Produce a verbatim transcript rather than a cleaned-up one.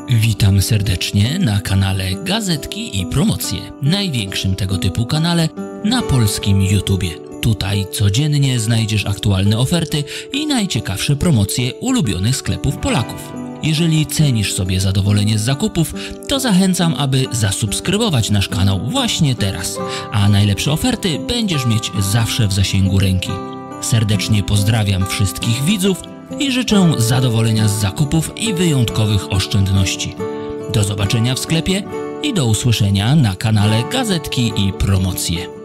Witam serdecznie na kanale Gazetki i Promocje, największym tego typu kanale na polskim YouTubie. Tutaj codziennie znajdziesz aktualne oferty i najciekawsze promocje ulubionych sklepów Polaków. Jeżeli cenisz sobie zadowolenie z zakupów, to zachęcam, aby zasubskrybować nasz kanał właśnie teraz, a najlepsze oferty będziesz mieć zawsze w zasięgu ręki. Serdecznie pozdrawiam wszystkich widzów i życzę zadowolenia z zakupów i wyjątkowych oszczędności. Do zobaczenia w sklepie i do usłyszenia na kanale Gazetki i Promocje.